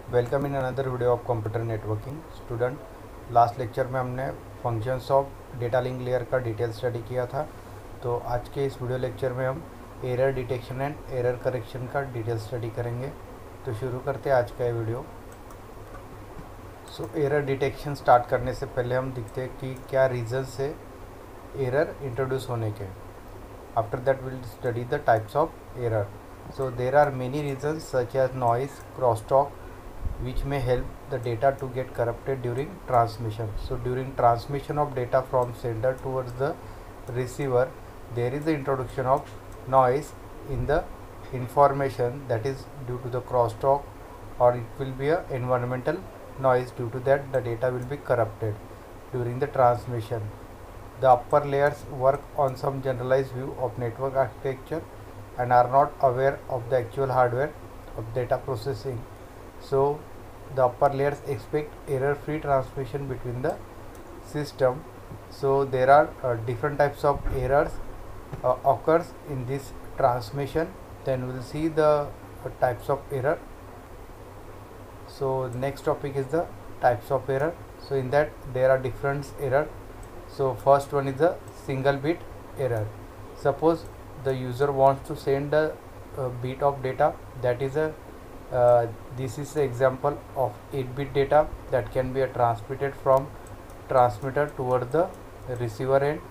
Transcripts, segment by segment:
Welcome in another video of computer networking student. Last lecture में हमने functions of data link layer का detail study किया था। तो आज के इस वीडियो लेक्चर में हम error detection and error correction का डिटेल स्टडी करेंगे। तो शुरू करते हैं आज का ये वीडियो। एरर डिटेक्शन स्टार्ट करने से पहले हम देखते हैं कि क्या रीजंस है एरर इंट्रोड्यूस होने के। After that will study the types of error. So there are many reasons such as noise, crosstalk, which may help the data to get corrupted during transmission. So during transmission of data from sender towards the receiver, there is the introduction of noise in the information, that is due to the crosstalk, or it will be a environmental noise. Due to that the data will be corrupted during the transmission. The upper layers work on some generalized view of network architecture and are not aware of the actual hardware of data processing. So the upper layers expect error-free transmission between the system. So there are different types of errors occurs in this transmission. Then we will see the types of error. So next topic is the types of error. So in that there are different error. So first one is the single bit error. Suppose the user wants to send a bit of data, that is a this is the example of 8-bit data that can be transmitted from transmitter toward the receiver end.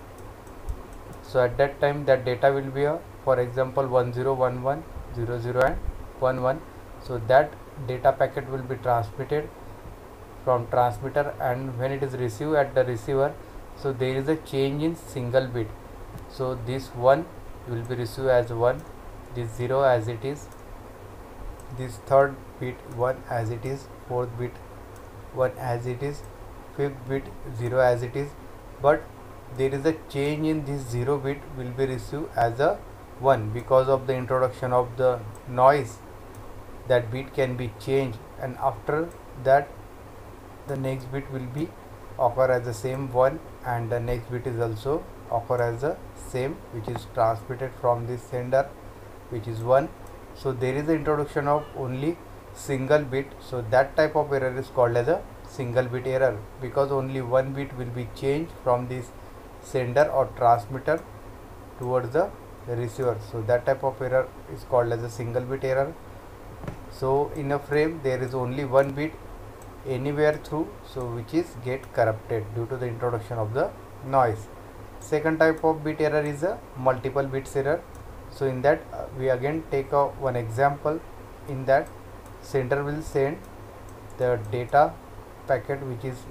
So at that time that data will be for example 1011 00 and 11. So that data packet will be transmitted from transmitter, and when it is received at the receiver, so there is a change in single bit. So this 1 will be received as 1, this 0 as it is, this third bit 1 as it is, fourth bit 1 as it is, fifth bit 0 as it is. But there is a change in this 0 bit will be received as a 1 because of the introduction of the noise. That bit can be changed, and after that the next bit will be occur as the same 1, and the next bit is also occur as the same, which is transmitted from this sender, which is 1. So there is the introduction of only single bit. So that type of error is called as a single bit error, because only one bit will be changed from this sender or transmitter towards the receiver. So that type of error is called as a single bit error. So in a frame there is only one bit anywhere through, so which is get corrupted due to the introduction of the noise. Second type of bit error is a multiple bits error. So in that we again take one example. In that sender will send the data packet which is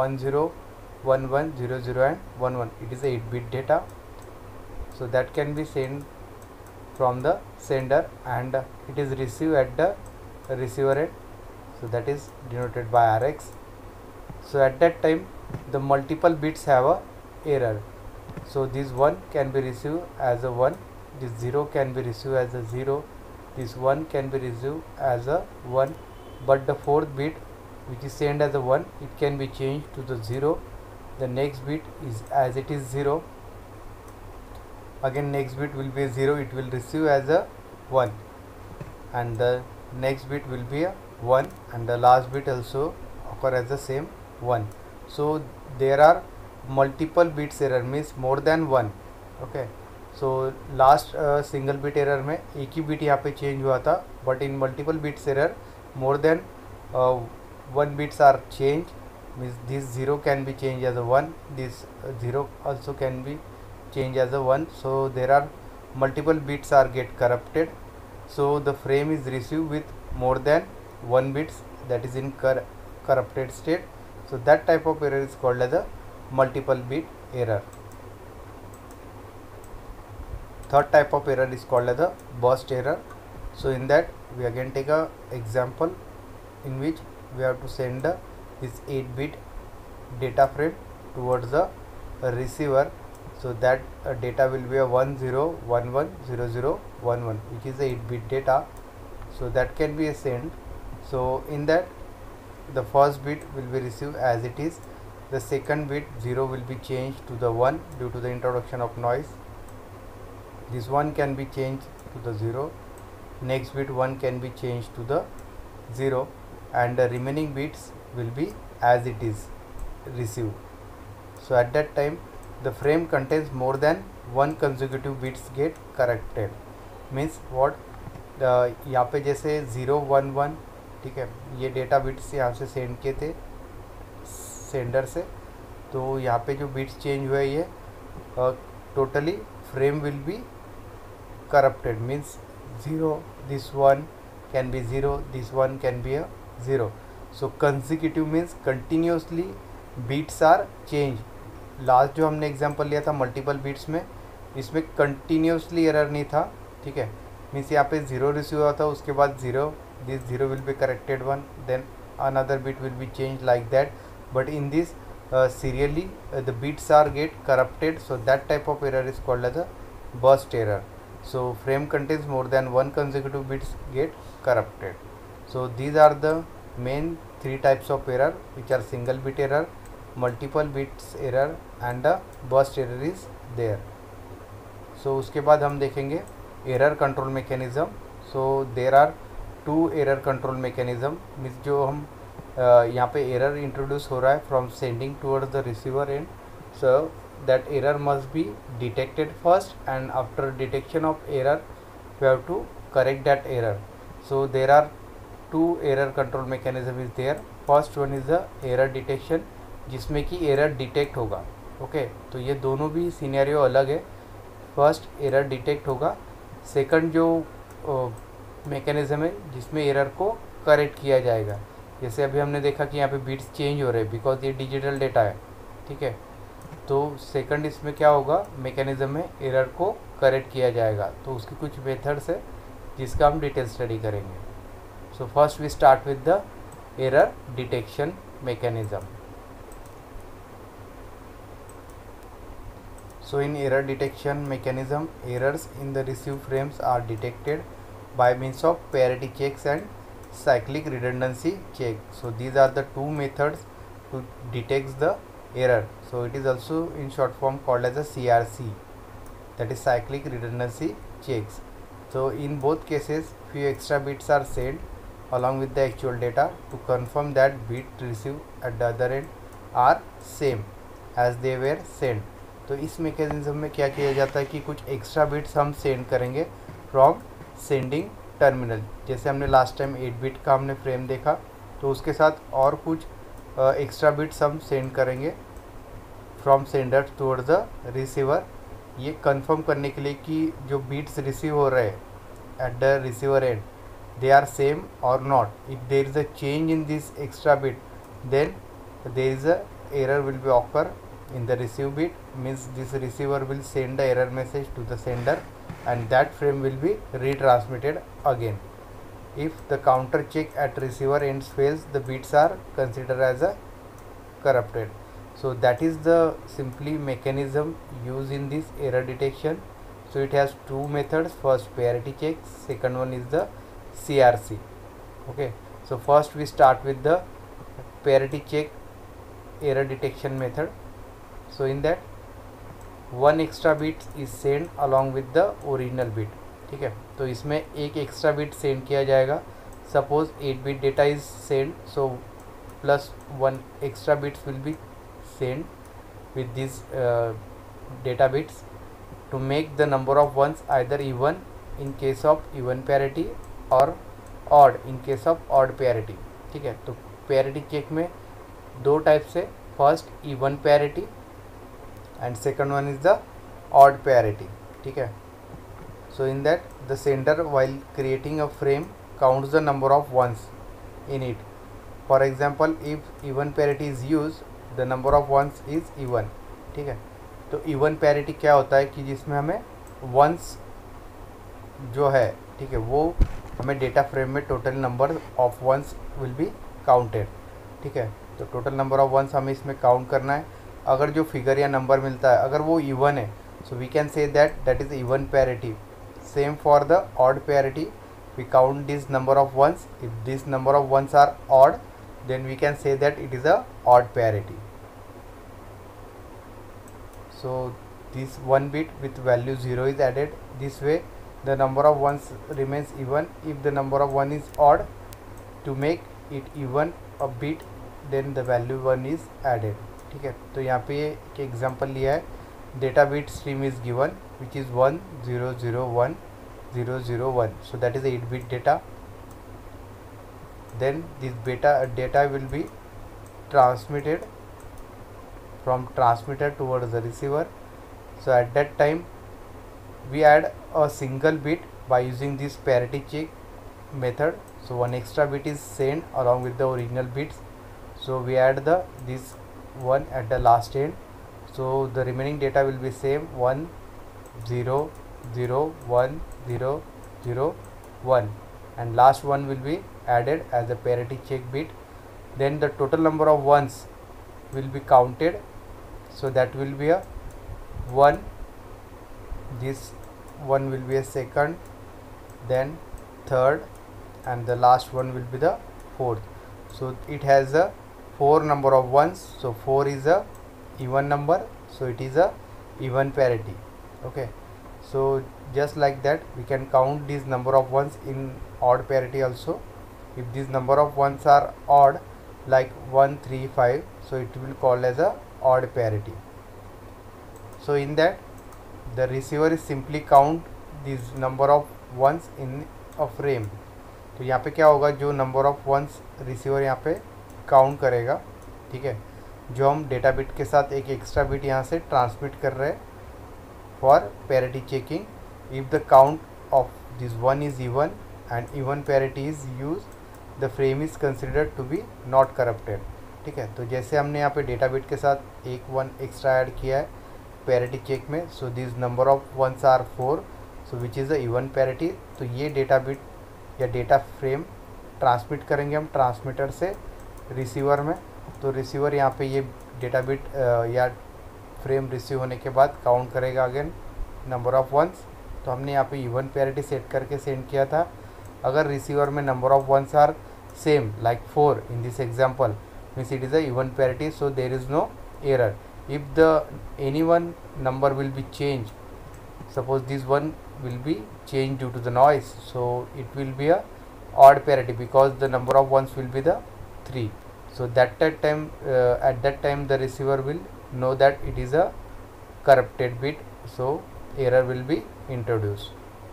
1011 00 and 11. It is a 8-bit data. So that can be sent from the sender, and it is received at the receiver end. So that is denoted by Rx. So at that time the multiple bits have a error. So this 1 can be received as a 1, this 0 can be received as a 0, this 1 can be received as a 1, but the fourth bit which is sent as a 1, it can be changed to the 0. The next bit is as it is 0, again next bit will be a 0, it will receive as a 1, and the next bit will be a 1, and the last bit also occur as the same 1. So there are multiple bits error, means more than one. Okay, so last single bit error में एक ही bit यहाँ पे change हुआ था, but in multiple bits error more than one bits are changed, means this 0 can be changed as a 1, this 0 also can be changed as a 1. So there are multiple bits are get corrupted. So the frame is received with more than one bits, that is in corrupted state. So that type of error is called as a multiple bit error. Third type of error is called as a burst error. So in that we again take a example in which we have to send this 8-bit data frame towards the receiver. So that data will be a 1011 00 11, which is a 8-bit data. So that can be a send. So in that the first bit will be received as it is, the second bit 0 will be changed to the 1 due to the introduction of noise. This 1 can be changed to the 0, next bit 1 can be changed to the 0, and the remaining bits will be as it is received. So at that time the frame contains more than one consecutive bits get corrected. Means what यहाँ पे जैसे 011, ठीक है, ये data bits यहाँ से send किए थे सेंडर से, तो यहाँ पे जो बिट्स चेंज हुए ये totally frame will be corrupted. Means 0, this one can be 0, this one can be a 0. So consecutive means continuously beats are changed. Last जो हमने एग्जांपल लिया था मल्टीपल बीट्स में, इसमें कंटिन्यूसली एरर नहीं था, ठीक है. मीन्स यहाँ पे 0 रिसीव हुआ था, उसके बाद 0, this 0 will be corrected 1, then another bit will be change like that. But in this serially the bits are get corrupted, so that type of error is called as a burst error. So frame contains more than one consecutive bits get corrupted. So these are the main 3 types of error, which are single bit error, multiple bits error and the burst error is there. So उसके बाद हम देखेंगे error control mechanism. So there are 2 error control mechanism. Means जो हम यहाँ पे error introduce हो रहा है from sending towards the receiver end. So that error must be detected first and after detection of error we have to correct that error. So there are 2 error control mechanism is there. First one is the error detection, जिसमें कि error detect होगा. Okay, तो ये दोनों भी scenario अलग है. First error detect होगा, सेकंड जो मैकेनिज्म है जिसमें एरर को करेक्ट किया जाएगा. जैसे अभी हमने देखा कि यहाँ पे बीट्स चेंज हो रहे हैं बिकॉज ये डिजिटल डेटा है, ठीक है. तो सेकंड इसमें क्या होगा, मैकेनिज्म में एरर को करेक्ट किया जाएगा. तो उसकी कुछ मेथड्स है जिसका हम डिटेल स्टडी करेंगे. So first we start with the error detection mechanism. So in error detection mechanism, errors in the receive frames are detected by means of parity checks and cyclic redundancy check. So these are the 2 methods to detect the error. So it is also in short form called as a CRC, that is cyclic redundancy checks. So in both cases few extra bits are sent along with the actual data to confirm that bit received at the other end are same as they were sent. तो इस mechanism में क्या किया जाता है कि कुछ extra bits हम सेंड करेंगे फ्रॉम सेंडिंग टर्मिनल. जैसे हमने लास्ट टाइम 8 बिट का हमने फ्रेम देखा, तो उसके साथ और कुछ एक्स्ट्रा बिट्स हम सेंड करेंगे from sender towards the receiver, ये कंफर्म करने के लिए कि जो बिट्स रिसीव हो रहे हैं at the receiver end they are same और not. If there is a change in this extra bit then there is a error will be occur in the receive bit. Means this receiver will send the error message to the sender and that frame will be retransmitted again. If the counter check at receiver ends fails, the bits are considered as a corrupted. So that is the simply mechanism used in this error detection. So it has 2 methods. First parity check, second one is the CRC. Okay, so first we start with the parity check error detection method. So in that 1 extra bit is sent along with the original bit, ठीक है. तो इसमें एक extra bit send किया जाएगा. Suppose 8 bit data is send, so plus 1 extra bits will be send with these data bits to make the number of ones either even in case of even parity or odd in case of odd parity, ठीक है. तो parity check में 2 types है. First even parity and second one is the odd parity, ठीक है. So in that the sender while creating a frame counts the number of ones in it. For example, if even parity is used, the number of ones is even, ठीक है. तो even parity क्या होता है कि जिसमें हमें ones जो है, ठीक है, वो हमें डेटा फ्रेम में total number of ones will be counted, ठीक है. तो टोटल नंबर ऑफ वंस हमें इसमें काउंट करना है. अगर जो फिगर या नंबर मिलता है अगर वो इवन है, so we can say that is even parity. Same for the odd parity, we count this number of ones. If this number of ones are odd, then we can say that it is a odd parity. So this one bit with value 0 is added. This way the number of ones remains even if the number of 1 is odd. To make it even a bit then the value 1 is added. ठीक है, तो यहाँ पे एक example लिया है, data bit stream is given which is 1001 so that is 8-bit data. Then this data will be transmitted from transmitter towards the receiver. So at that time we add a single bit by using this parity check method. So one extra bit is sent along with the original bits, so we add this one at the last end, so the remaining data will be same 1 0 0 1 0 0 1 and last one will be added as a parity check bit. Then the total number of ones will be counted, so that will be a 1, this one will be a second, then third, and the last one will be the fourth. So it has a 4 number of ones, so 4 is a even number, so it is a even parity. Okay, so just like that we can count this number of ones in odd parity also. If this number of ones are odd like 1 3 5, so it will call as a odd parity. So in that the receiver is simply count this number of ones in a frame. तो यहाँ पे क्या होगा, जो number of once receiver यहाँ पे count करेगा, ठीक है, जो हम डेटा बिट के साथ एक एक्स्ट्रा बिट यहाँ से ट्रांसमिट कर रहे हैं for parity checking. If the count of this one is even and even parity is use, the frame is considered to be not corrupted. ठीक है, तो जैसे हमने यहाँ पे डेटा बिट के साथ एक वन एक्स्ट्रा ऐड किया है पैरिटी चेक में, so this number of ones are 4, so which is a even parity. तो ये डेटा बिट या डेटा फ्रेम ट्रांसमिट करेंगे हम ट्रांसमीटर से रिसीवर में. तो रिसीवर यहाँ पे ये डेटा बिट या फ्रेम रिसीव होने के बाद काउंट करेगा अगेन नंबर ऑफ वंस. तो हमने यहाँ पे इवन पैरिटी सेट करके सेंड किया था. अगर रिसीवर में number of ones are same like 4 in this example, means it is a even parity, so there is no error. If the any one number will be change, suppose this one will be changed due to the noise, so it will be a odd parity because the number of ones will be the 3. So at that time the receiver will know that it is a corrupted bit, so error will be introduced.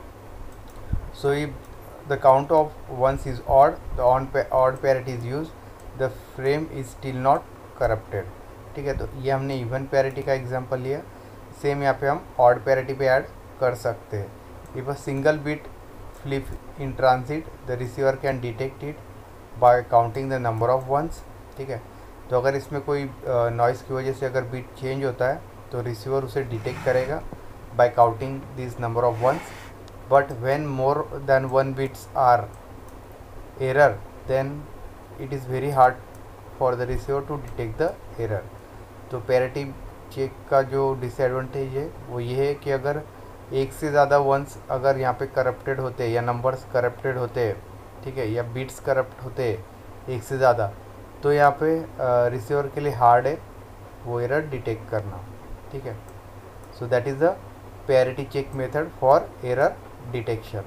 So if the count of ones is odd, the odd parity is used, the frame is still not corrupted. ठीक है, तो ये हमने even parity का example लिया. सेम यहाँ पे हम ऑड पैरिटी पे ऐड कर सकते हैं. If a single bit flip in transit, the receiver can detect it by counting the number of ones. ठीक है, तो अगर इसमें कोई नॉइज़ की वजह से अगर बिट चेंज होता है तो रिसीवर उसे डिटेक्ट करेगा by counting this number of ones. But when more then 1 bits are error, then it is very hard for the receiver to detect the error. तो पैरिटी चेक का जो disadvantage है वो ये है कि अगर एक से ज़्यादा वंस अगर यहाँ पे करप्टेड होते हैं या नंबर्स करप्टेड होते हैं, ठीक है, या बिट्स करप्ट होते हैं एक से ज़्यादा, तो यहाँ पे रिसीवर के लिए हार्ड है वो एरर डिटेक्ट करना. ठीक है, so that is the parity check method for error detection.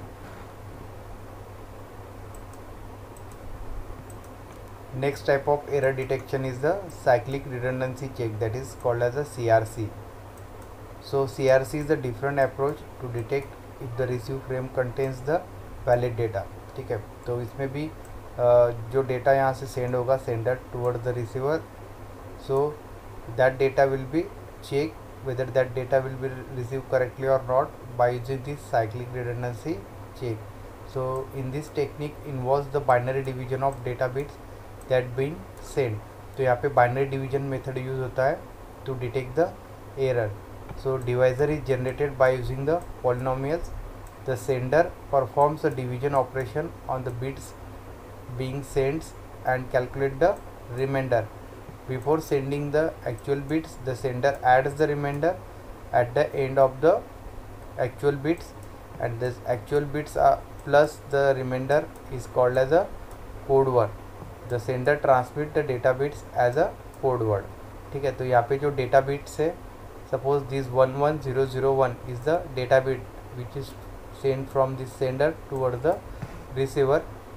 Next type of error detection is the cyclic redundancy check, that is called as a CRC. So CRC is a different approach to detect if the receive frame contains the valid data. ठीक है, तो इसमें भी जो data यहाँ से send होगा sender toward the receiver, so that data will be check whether that data will be received correctly or not by using this cyclic redundancy check. So in this technique involves the binary division of data bits that been sent. तो यहाँ पे binary division method use होता है to detect the error. So divisor is generated by using the polynomials. The sender performs the division operation on the bits being sents and calculate the remainder. Before sending the actual bits, the sender adds the remainder at the end of the actual bits, and this actual bits are plus the remainder is called as a code word. The sender transmit the data bits as a code word. ठीक है, तो यहाँ पे जो data bits है, suppose this 11001 is the data bit which is sent from the sender towards the receiver.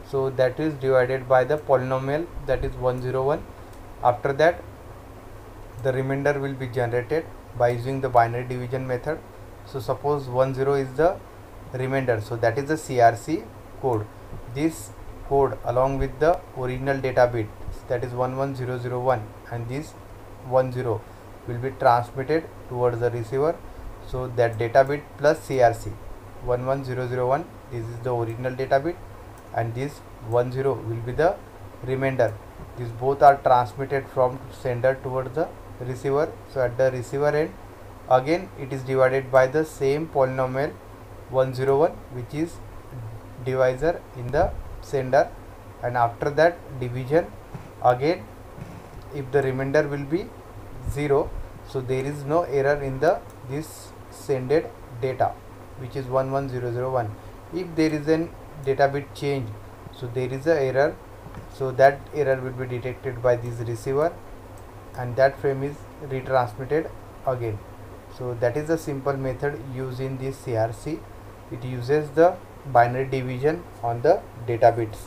so that is divided by the polynomial, that is 101. After that the remainder will be generated by using the binary division method. So suppose 10 is the remainder, so that is the CRC code. This code along with the original data bit, that is 11001, and this 10 will be transmitted towards the receiver. So that data bit plus CRC 11001, this is the original data bit, and this 10 will be the remainder. These both are transmitted from sender towards the receiver. So at the receiver end, again it is divided by the same polynomial 101, which is divisor in the sender, and after that division, again if the remainder will be 0, so there is no error in the this sended data, which is 11001. If there is an data bit change, so there is a error, so that error will be detected by this receiver, and that frame is retransmitted again. So that is the simple method used in this CRC. It uses the binary division on the data bits.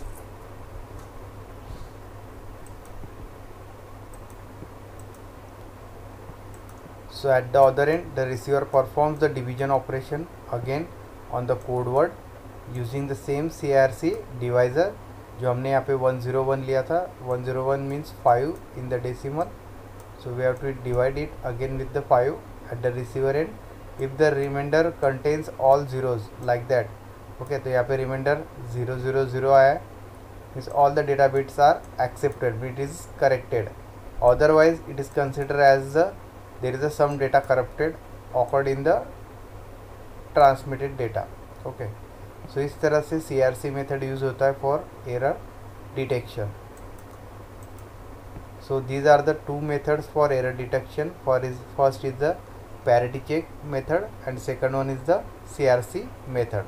So at the other end, the receiver performs the division operation again on the code word using the same CRC divisor जो हमने यहाँ पे 101 लिया था. 101 means 5 in the decimal, so we have to divide it again with the 5 at the receiver end. If the remainder contains all zeros like that, okay, तो यहाँ पे remainder 000 आया है, means all the data bits are accepted, it is corrected. Otherwise it is considered as there is some data corrupted occurred in the transmitted data. Okay, so इस तरह से CRC method use होता है for error detection. So these are the two methods for error detection. First is the parity check method and second one is the CRC method.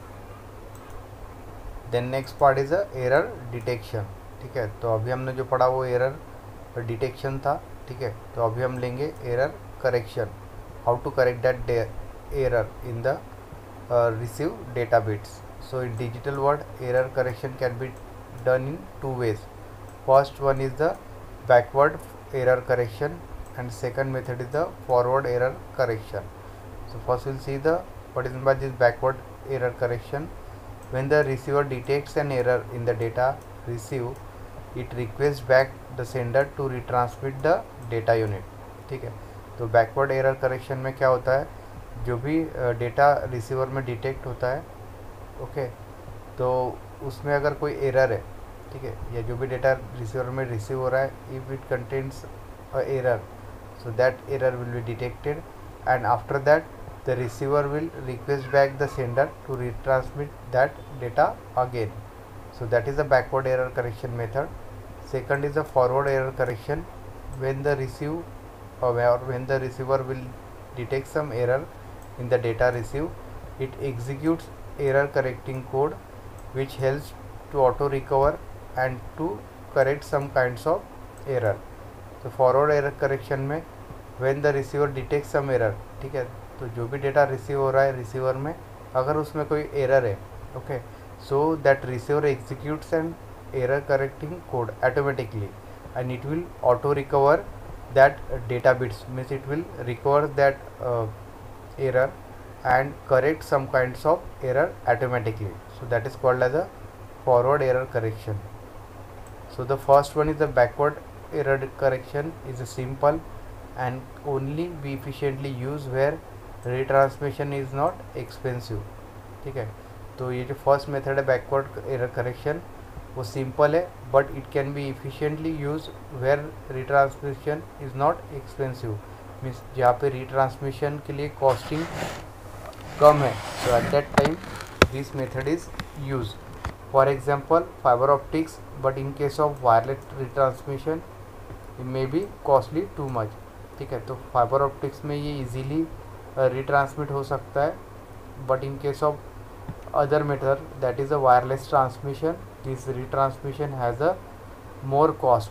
Then next part is the error detection. ठीक है, तो अभी हमने जो पढ़ा वो error detection था. ठीक है, तो अभी हम लेंगे error correction. How to correct that error in the receive data bits. So in digital world, error correction can be done in two ways. First one is the backward error correction and second method is the forward error correction. So first we'll see the what is meant by this backward error correction. When the receiver detects an error in the data received, it requests back the sender to retransmit the data unit. ठीक है, तो backward error correction में क्या होता है, जो भी data receiver में डिटेक्ट होता है, ओके, तो उसमें अगर कोई एरर है, ठीक है, या जो भी डेटा रिसीवर में रिसीव हो रहा है, if it contains a error, so that error will be detected and after that the receiver will request back the sender to retransmit that data again. So that is the backward error correction method. Second is the forward error correction. when the receiver will detect some error in the data received, it executes error correcting code which helps to auto recover and to correct some kinds of error. So forward error correction में when the receiver detects some error, ठीक है, तो जो भी data receive हो रहा है receiver में, अगर उसमें कोई एरर है, okay, so that receiver executes an error correcting code automatically and it will auto recover that data bits, means it will recover that error and correct some kinds of error automatically. So that is called as a forward error correction. So the first one is the backward error correction, is a simple and only be efficiently used where retransmission is not expensive. ठीक है, तो ये जो first method है backward error correction, वो simple है but it can be efficiently use where retransmission is not expensive, means जहाँ पे रिट्रांसमिशन के लिए कॉस्टिंग कम है, so at that time this method is use. For example fiber optics, but in case of wireless retransmission it may be costly too much. ठीक है, तो fibre optics में ये इजीली रिट्रांसमिट हो सकता है, but in case of other method, that is a wireless transmission, this retransmission has a more cost.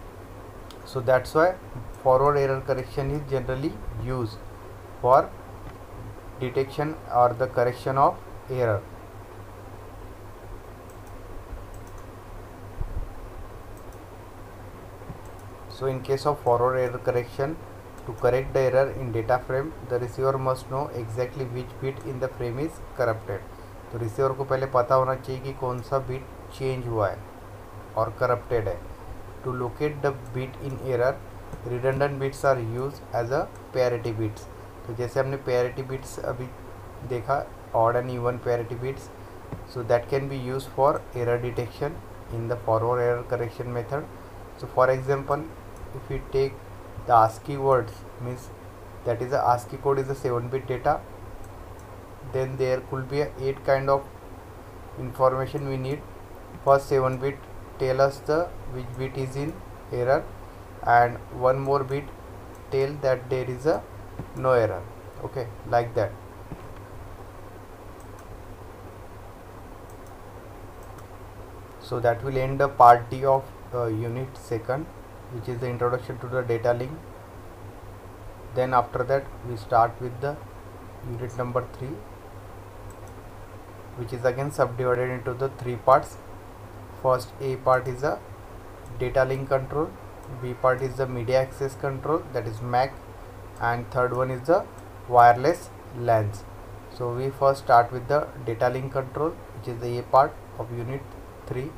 So that's why forward error correction is generally used for detection or the correction of error. So in case of forward error correction, to correct the error in data frame, the receiver must know exactly which bit in the frame is corrupted. तो receiver को पहले पता होना चाहिए कि कौन सा bit change हुआ है और करप्टेड है. To locate the bit in error, redundant bits are use as a parity bits. तो जैसे हमने पैरिटी बिट्स अभी देखा, odd and even parity bits, so that can be used for error detection in the forward error correction method. So for example, if we take the ASCII words, means that is a ASCII code is a 7-bit data, then there could be a 8 kind of information we need. First 7-bit tell us the which bit is in error, and one more bit tell that there is a no error. Okay, like that. So that will end the part D of unit 2nd, which is the introduction to the data link. Then after that we start with the unit number 3, which is again subdivided into the 3 parts. First A part is a data link control, B part is the media access control, that is MAC, and third one is the wireless LANs. So we first start with the data link control, which is the A part of unit 3.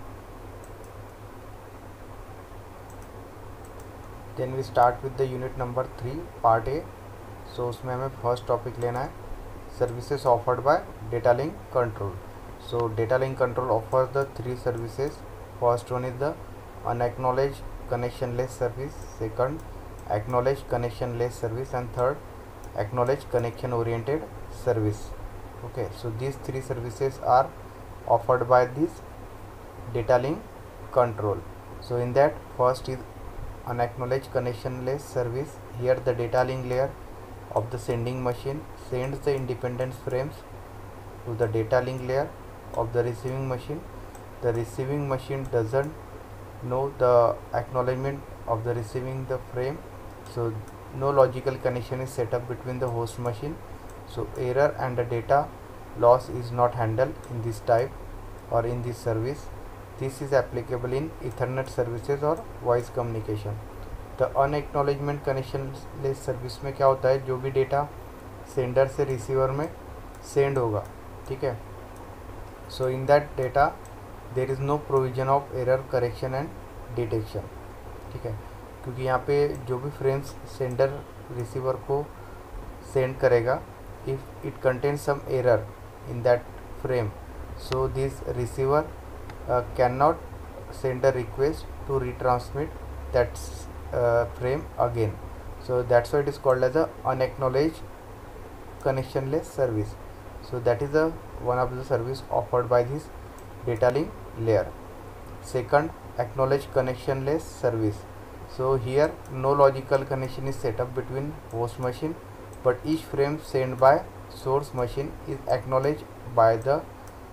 Then we start with the unit number 3 part A. So उसमें हमें first topic लेना है services offered by data link control. So data link control offers the 3 services. First one is the unacknowledged connectionless service, second acknowledged connectionless service, and third acknowledged connection oriented service. Okay, so these 3 services are offered by this data link control. So in that, first is unacknowledged connectionless service. Here the data link layer of the sending machine sends the independent frames to the data link layer of the receiving machine. The receiving machine doesn't know the acknowledgement of the receiving the frame, so no logical connection is set up between the host machine. So error and the data loss is not handled in this type or in this service. This is applicable in Ethernet services और voice communication. The unacknowledgement connectionless service में क्या होता है, जो भी data sender से receiver में send होगा, ठीक है, so in that data there is no provision of error correction and detection. ठीक है, क्योंकि यहाँ पे जो भी फ्रेम्स सेंडर रिसीवर को सेंड करेगा, if it contains some error in that frame, so this receiver cannot send a request to retransmit that frame again. So that's why it is called as a unacknowledged connectionless service. So that is the one of the service offered by this data link layer. Second, acknowledged connectionless service. So here no logical connection is set up between host machine, but each frame sent by source machine is acknowledged by the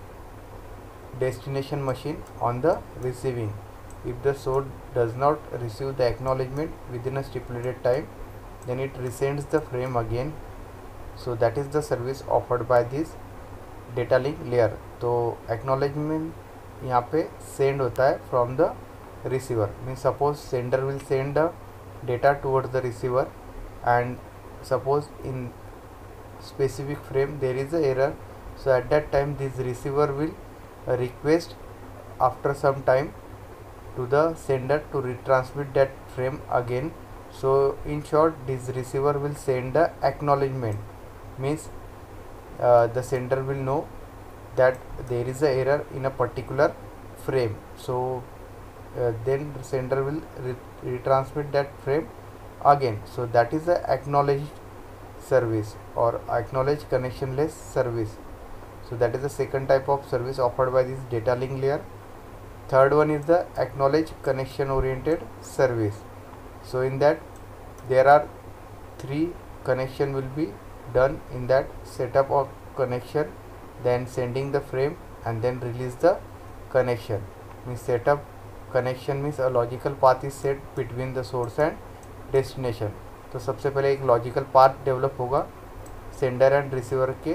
destination machine on the receiving. If the source does not receive the acknowledgement within a stipulated time, then it resends the frame again. So that is the service offered by this data link layer. तो acknowledgement यहाँ पे send होता है from the receiver. Means suppose sender will send the data towards the receiver, and suppose in specific frame there is a error. So at that time this receiver will request after some time to the sender to retransmit that frame again. So in short, this receiver will send the acknowledgement, means the sender will know that there is a error in a particular frame. So then the sender will retransmit that frame again. So that is the acknowledged service or acknowledged connectionless service. So that is the second type of service offered by this data link layer. Third one is the acknowledged connection oriented service. So in that there are 3 connection will be done in that: setup of connection, then sending the frame, and then release the connection. Means setup connection means a logical path is set between the source and destination. तो सबसे पहले एक logical path develop होगा sender and receiver के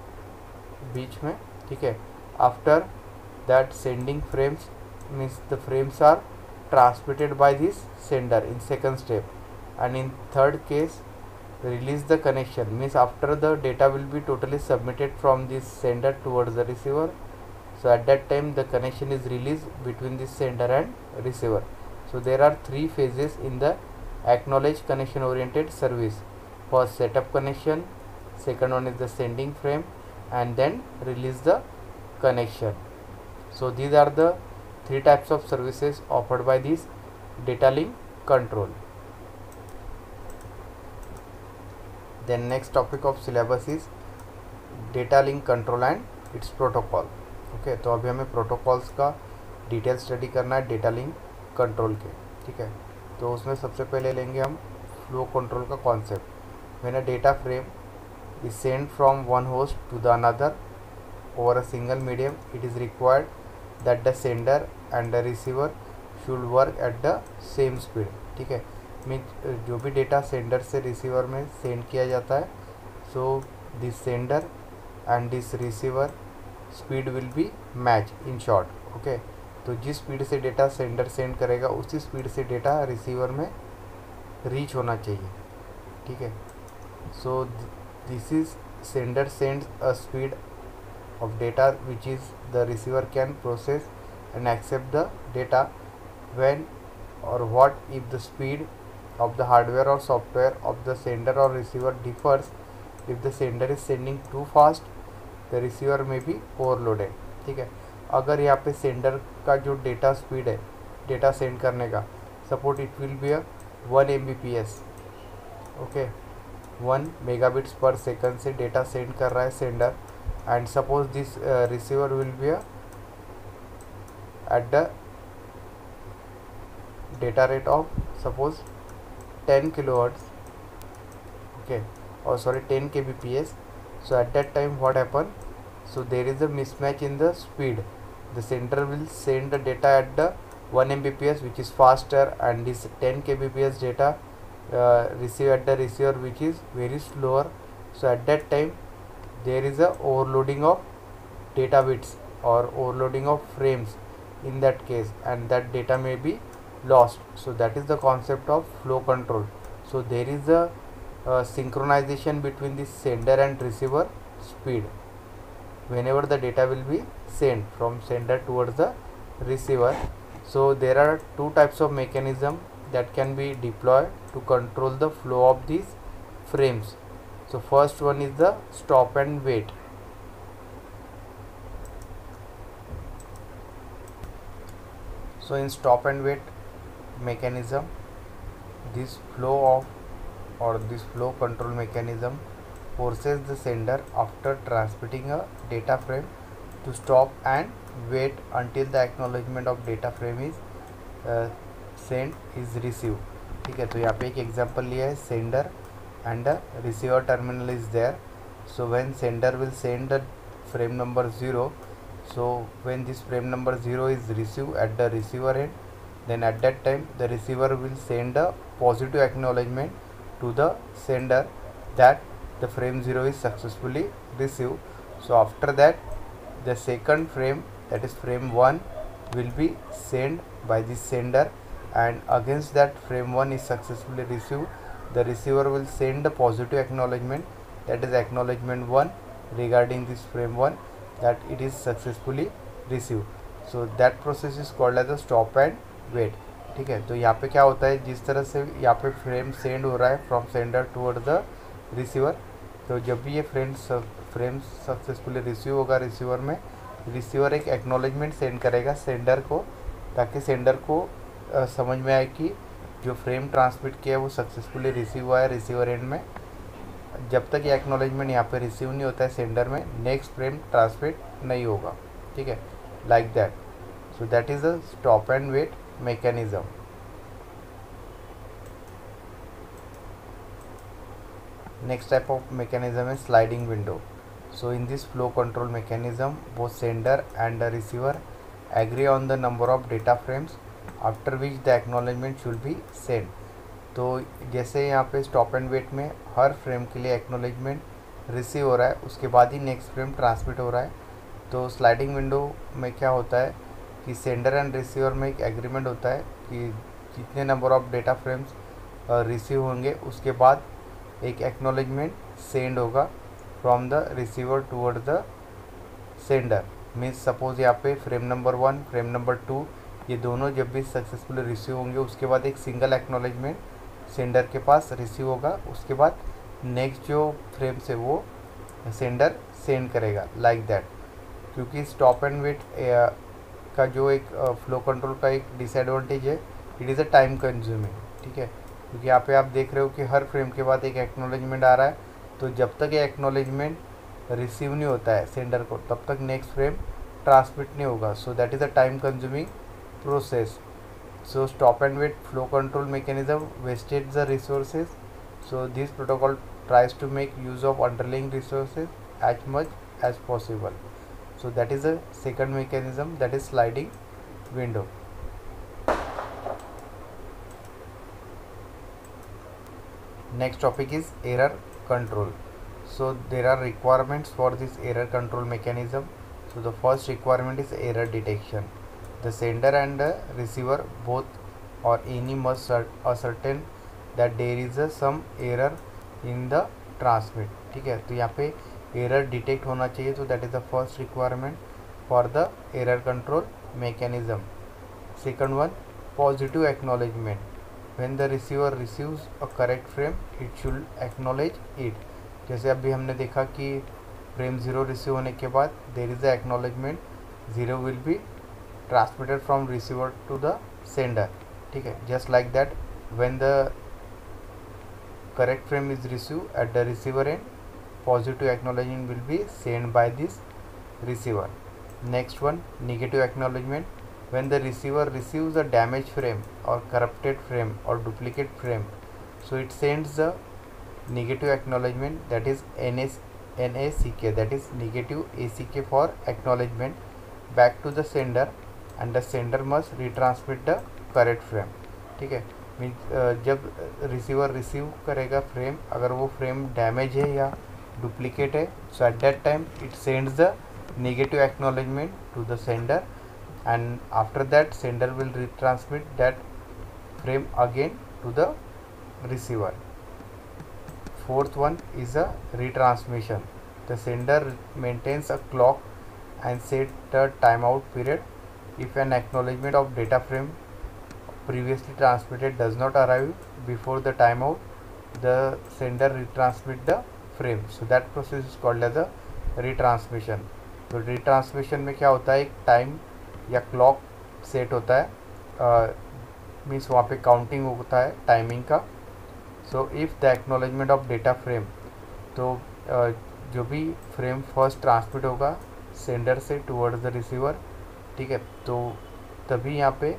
बीच में, ठीक है. After that sending frames means the frames are transmitted by this sender in second step, and in third case release the connection, means after the data will be totally submitted from this sender towards the receiver. So at that time the connection is released between the sender and receiver. So there are three phases in the acknowledge connection oriented service. First, setup connection, second one is the sending frame, and then release the connection. So these are the three types of services offered by this data link control. Then next topic of syllabus is data link control and its protocol. Okay, तो अभी हमें protocols का detail study करना है data link control के, ठीक है। तो उसमें सबसे पहले लेंगे हम फ्लो कंट्रोल का concept. When a data frame is send from one host to the another over a single medium, it is required that the sender and the receiver should work at the same speed, ठीक है। Mean जो भी data sender से receiver में send किया जाता है, so this sender and this receiver speed will be match in short, okay. तो जिस स्पीड से डेटा सेंडर सेंड करेगा उसी स्पीड से डेटा रिसीवर में रीच होना चाहिए, ठीक है। So this is sender sends a speed of data which is the receiver can process and accept the data when और what if the speed of the hardware or software of the sender or receiver differs. If the sender is sending too fast, the receiver may be overloaded, ठीक है। अगर यहाँ पे sender का जो data speed है data send करने का, suppose it will be 1 Mbps, okay, 1 megabits per second से डेटा सेंड कर रहा है sender, and suppose this receiver will be at the data rate of suppose 10 kilohertz, okay, or sorry 10 kbps. So at that time what happen, so there is a mismatch in the speed. The sender will send the data at the 1 Mbps which is faster, and this 10 kbps data receive at the receiver which is very slower. So at that time there is a overloading of data bits or overloading of frames in that case, and that data may be lost. So that is the concept of flow control. So there is a synchronization between the sender and receiver speed whenever the data will be sent from sender towards the receiver. So there are two types of mechanism that can be deployed to control the flow of these frames. So first one is the stop and wait. So in stop and wait mechanism, this flow of or this flow control mechanism forces the sender after transmitting a data frame to stop and wait until the acknowledgement of data frame is sent is received, ठीक है। तो यहाँ पे एक example लिया है, sender and the receiver terminal is there. So when sender will send the frame number 0, so when this frame number 0 is received at the receiver end, then at that time the receiver will send a positive acknowledgement to the sender that the frame 0 is successfully received. So after that the second frame, that is frame 1, will be sent by the sender, and against that frame 1 is successfully received, the receiver will send the positive acknowledgement, that is acknowledgement 1 regarding this frame 1, that it is successfully received. So that process is called as a stop and wait. ठीक है, तो यहाँ पे क्या होता है, जिस तरह से यहाँ पे फ्रेम सेंड हो रहा है from sender toward the receiver, तो जब भी ये फ्रेम सक्सेसफुली रिसीव होगा रिसीवर में, रिसीवर एक एक्नॉलेजमेंट सेंड करेगा सेंडर को, ताकि सेंडर को समझ में आए कि जो फ्रेम ट्रांसमिट किया है वो सक्सेसफुली रिसीव हुआ है रिसीवर एंड में. जब तक ये एक्नॉलेजमेंट यहाँ पे रिसीव नहीं होता है सेंडर में, नेक्स्ट फ्रेम ट्रांसमिट नहीं होगा. ठीक है, like that. So that is a stop and wait mechanism. Next type of mechanism is sliding window. So in this flow control mechanism, both sender and the receiver agree on the number of data frames after which the acknowledgement should be sent. तो जैसे यहाँ पे stop and wait में हर frame के लिए acknowledgement receive हो रहा है, उसके बाद ही नेक्स्ट फ्रेम ट्रांसमिट हो रहा है. तो स्लाइडिंग विंडो में क्या होता है कि सेंडर एंड रिसीवर में एक एग्रीमेंट होता है कि जितने number of data frames receive होंगे उसके बाद एक एक्नॉलेजमेंट सेंड होगा from the receiver toward the sender. Means suppose यहाँ पे फ्रेम नंबर 1 फ्रेम नंबर 2 ये दोनों जब भी सक्सेसफुली रिसीव होंगे उसके बाद एक सिंगल एक्नॉलेजमेंट सेंडर के पास रिसीव होगा। उसके बाद नेक्स्ट जो फ्रेम्स है वो सेंडर सेंड करेगा लाइक दैट। क्योंकि स्टॉप एंड वेट का जो एक फ्लो कंट्रोल का एक डिसएडवांटेज है, it is a time consuming. ठीक है, क्योंकि यहाँ पे आप देख रहे हो कि हर फ्रेम के बाद एक एक्नॉलेजमेंट आ रहा है, तो जब तक ये एक्नॉलेजमेंट रिसीव नहीं होता है सेंडर को तब तक नेक्स्ट फ्रेम ट्रांसमिट नहीं होगा। So that is a time consuming process. So stop and wait flow control mechanism wastes the resources. So this protocol tries to make use of underlying resources as much as possible. So that is the second mechanism, that is sliding window. Next topic is error control. So there are requirements for this error control mechanism. So the first requirement is error detection. The sender and the receiver both or any must ascertain that there is some error in the transmit. ठीक है, तो यहाँ पे error detect होना चाहिए, तो that is the first requirement for the error control mechanism. Second one, positive acknowledgement. When the receiver receives a correct frame, it should acknowledge it. जैसे अभी हमने देखा कि फ्रेम 0 रिसीव होने के बाद there is a acknowledgement 0 will be transmitted from receiver to the sender. ठीक है, just like that when the correct frame is received at the receiver end, positive acknowledgement will be sent by this receiver. Next one, negative acknowledgement. When the receiver receives a damaged frame or corrupted frame or duplicate frame, so it sends the negative acknowledgement, that is NACK, that is negative ACK for acknowledgement, back to the sender, and the sender must retransmit the correct frame. ठीक है, means जब receiver receive करेगा frame, अगर वो frame damage है या duplicate है, so at that time it sends the negative acknowledgement to the sender, and after that sender will retransmit that frame again to the receiver. Fourth one is a retransmission. The sender maintains a clock and set a timeout period. If an acknowledgement of data frame previously transmitted does not arrive before the timeout, the sender retransmit the frame. So that process is called as a retransmission. तो retransmission में क्या होता है, एक time या clock set होता है, means वहाँ पे काउंटिंग होता है टाइमिंग का. So if the acknowledgement of data frame, तो जो भी फ्रेम फर्स्ट ट्रांसमिट होगा सेंडर से टुवर्ड्स द रिसीवर, ठीक है, तो तभी यहाँ पे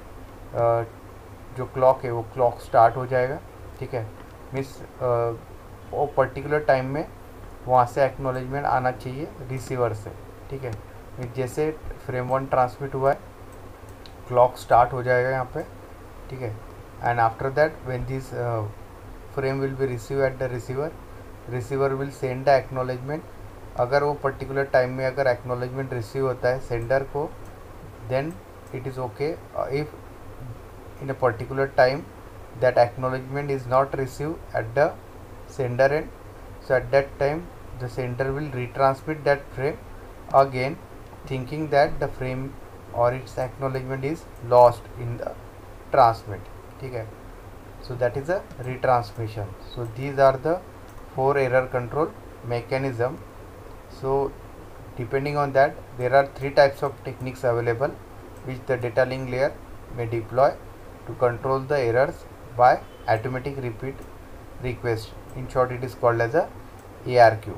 जो क्लॉक है वो क्लॉक स्टार्ट हो जाएगा. ठीक है, मीन्स वो पर्टिकुलर टाइम में वहाँ से एक्नॉलेजमेंट आना चाहिए रिसीवर से. ठीक है, जैसे फ्रेम 1 ट्रांसमिट हुआ है, क्लॉक स्टार्ट हो जाएगा यहाँ पे. ठीक है, and after that when this frame will be receive at the receiver, receiver will send the acknowledgement. अगर वो पर्टिकुलर टाइम में अगर एक्नॉलेजमेंट रिसीव होता है सेंडर को, then it is okay. If in a particular time that acknowledgement is not receive at the sender and, so at that time the sender will retransmit that frame again, thinking that the frame or its acknowledgement is lost in the transmit. ठीक है, so that is a retransmission. So these are the 4 error control mechanism. So depending on that, there are 3 types of techniques available which the data link layer may deploy to control the errors by automatic repeat request. In short, it is called as a ARQ.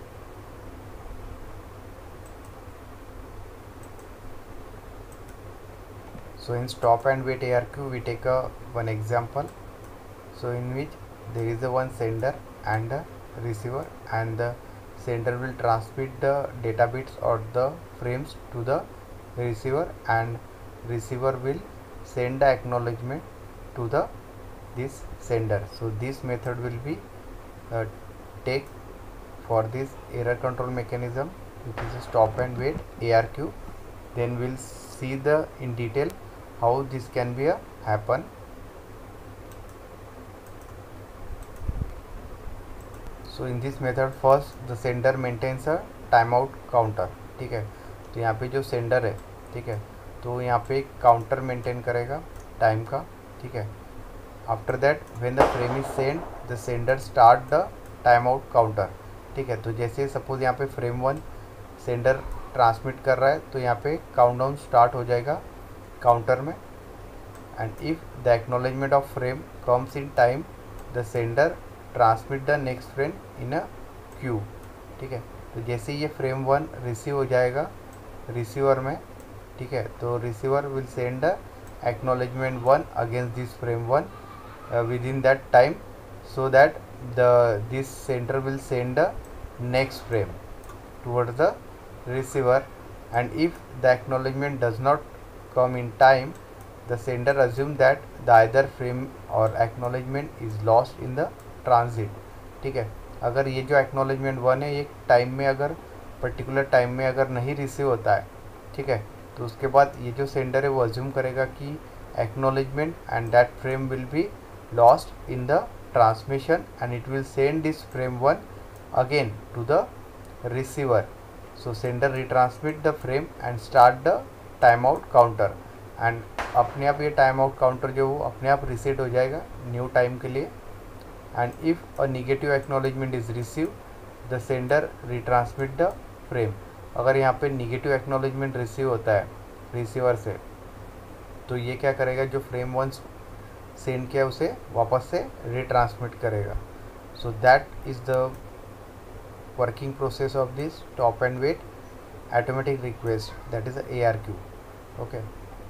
So in stop and wait ARQ, we take one example. So in which there is a one sender and a receiver, and the sender will transmit the data bits or the frames to the receiver, and receiver will send the acknowledgement to the this sender. So this method will be take for this error control mechanism, which is a stop and wait ARQ. Then we'll see the in detail how this can be happen so in this method first the sender maintains a time out counter, ठीक है। तो यहाँ पे जो sender है, ठीक है, तो यहाँ पे एक काउंटर मेंटेन करेगा टाइम का, ठीक है। After that when the frame is send the sender start the time out counter, ठीक है। तो जैसे सपोज यहाँ पे फ्रेम 1 सेंडर ट्रांसमिट कर रहा है तो यहाँ पे काउंटडाउन स्टार्ट हो जाएगा काउंटर में। And if the acknowledgement of frame comes in time the sender transmit the next frame in a queue, ठीक है। तो जैसे ये फ्रेम 1 रिसीव हो जाएगा रिसीवर में, ठीक है, तो receiver will send the acknowledgement 1 against this frame 1 within that time, so that this sender will send the next frame towards the receiver. And if the acknowledgement does not come in time, the sender assume that the either frame or acknowledgement is lost in the transit, ठीक है। अगर ये जो acknowledgement 1 है ये time में अगर particular time में अगर नहीं रिसीव होता है, ठीक है, तो उसके बाद ये जो सेंडर है वो अज्यूम करेगा कि acknowledgement and that frame will be lost in the transmission and it will send this frame 1 again to the receiver. So sender retransmit the frame and start the timeout counter and अपने आप ये time out counter जो वो अपने आप reset हो जाएगा new time के लिए। And if a negative acknowledgement is receive the sender retransmit the frame. अगर यहाँ पे निगेटिव एक्नॉलेजमेंट रिसीव होता है रिसीवर से तो ये क्या करेगा, जो फ्रेम 1 सेंड किया उसे वापस से रिट्रांसमिट करेगा। So that is the working process of this top and wait automatic request, that is ARQ, okay.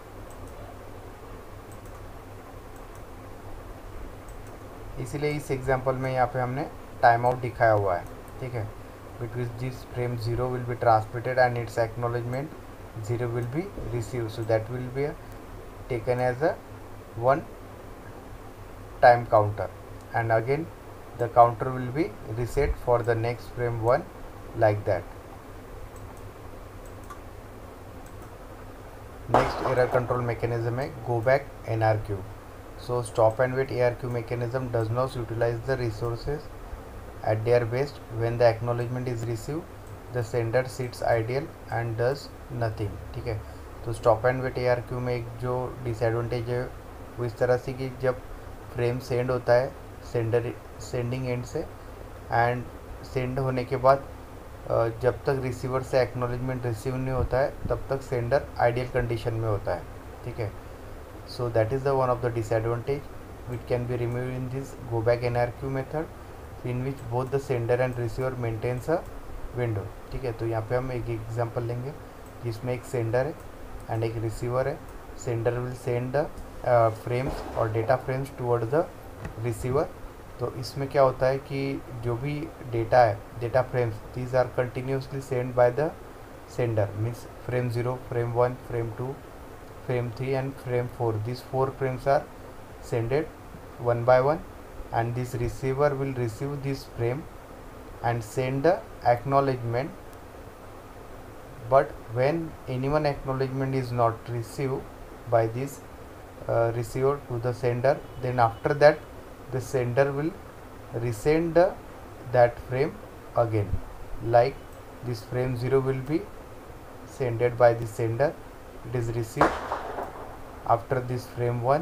इसीलिए इस एग्जांपल में यहाँ पे हमने टाइम आउट दिखाया हुआ है, ठीक है। Between this frame 0 will be transmitted and its acknowledgement 0 will be receive, so that will be taken as a one time counter and again the counter will be reset for the next frame 1 like that. Next error control mechanism है go back NRQ. So stop and wait ARQ mechanism does not utilize the resources at their best. When the acknowledgement is received the sender sits idle and does nothing, ठीक है। तो stop and wait ARQ में एक जो disadvantage है वो इस तरह से कि जब फ्रेम सेंड होता है सेंडिंग एंड से एंड सेंड होने के बाद जब तक रिसीवर से एक्नॉलेजमेंट रिसीव नहीं होता है तब तक सेंडर आइडियल कंडीशन में होता है, ठीक है। So that is the one of the disadvantage which can be remove in this go back NRQ method in which both the sender and receiver maintains a window, ठीक है। तो यहाँ पे हम एक एग्जांपल लेंगे जिसमें एक सेंडर है एंड एक रिसीवर है। Sender will send the frames और data frames toward the receiver. तो इसमें क्या होता है कि जो भी डेटा है data frames these are continuously send by the sender, means frame 0, frame 1, frame 2, frame 3 and frame 4, these 4 frames are sended one by one and this receiver will receive this frame and send the acknowledgement. But when anyone acknowledgement is not received by this receiver to the sender, then after that the sender will resend that frame again. Like this frame 0 will be sended by the sender, it is received after this frame 1,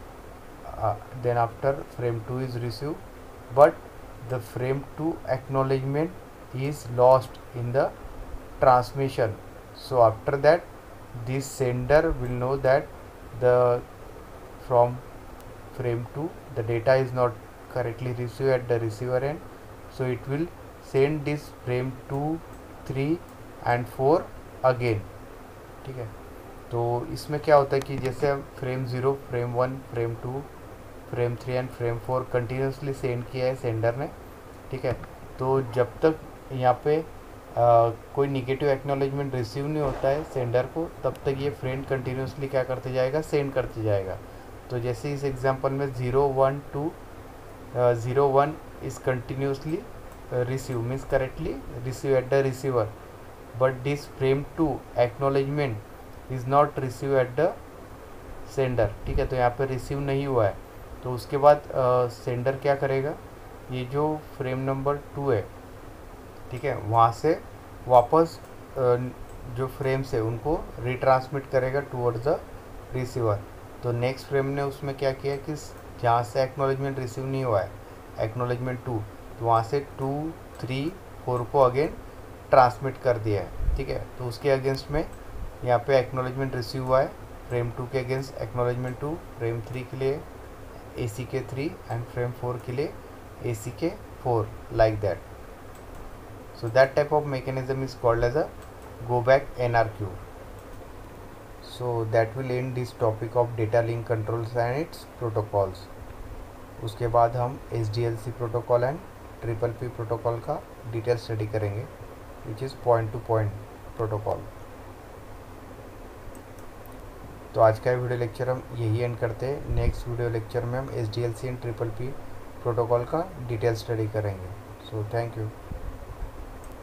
then after frame 2 is received, but the frame 2 acknowledgement is lost in the transmission. So after that this sender will know that the from frame 2 the data is not correctly received at the receiver end, so it will send this frame 2, 3 and 4 again, ठीक है। तो इसमें क्या होता है कि जैसे frame 0, frame 1, frame 2, frame 3 and frame 4 continuously send किया है सेंडर ने, ठीक है। तो जब तक यहाँ पे कोई निगेटिव एक्नॉलेजमेंट रिसीव नहीं होता है सेंडर को तब तक ये फ्रेम कंटिन्यूसली क्या करते जाएगा, सेंड करते जाएगा। तो जैसे इस एग्जांपल में 0, 1, 2, 0, 1 is continuously receive means correctly receive at the receiver, but this frame 2 acknowledgement is not receive at the sender, ठीक है। तो यहाँ पे रिसीव नहीं हुआ है तो उसके बाद सेंडर क्या करेगा, ये जो फ्रेम नंबर 2 है, ठीक है, वहाँ से वापस जो फ्रेम्स है उनको रिट्रांसमिट करेगा टूवर्ड्स द रिसीवर। तो नेक्स्ट फ्रेम ने उसमें क्या किया कि जहाँ से एक्नॉलेजमेंट रिसीव नहीं हुआ है, एक्नॉलेजमेंट 2, तो वहाँ से 2, 3, 4 को अगेन ट्रांसमिट कर दिया है, ठीक है। तो उसके अगेंस्ट में यहाँ पे एक्नॉलेजमेंट रिसीव हुआ है, फ्रेम 2 के अगेंस्ट एक्नॉलेजमेंट 2, फ्रेम 3 के लिए AC के 3 एंड फ्रेम 4 के लिए AC के 4, like that. So that type of mechanism is called as a go back NRQ. So that will end this topic of data link controls and its protocols. उसके बाद हम SDLC protocol and PPP protocol का detail study करेंगे, which is point to point protocol. तो आज का video lecture हम यही एंड करते हैं। नेक्स्ट वीडियो लेक्चर में हम SDLC एंड PPP प्रोटोकॉल का डिटेल स्टडी करेंगे। So thank you.